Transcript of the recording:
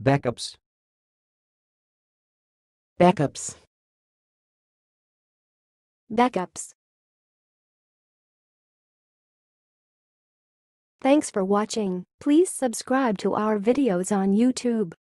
Backups. Backups. Backups. Thanks for watching. Please subscribe to our videos on YouTube.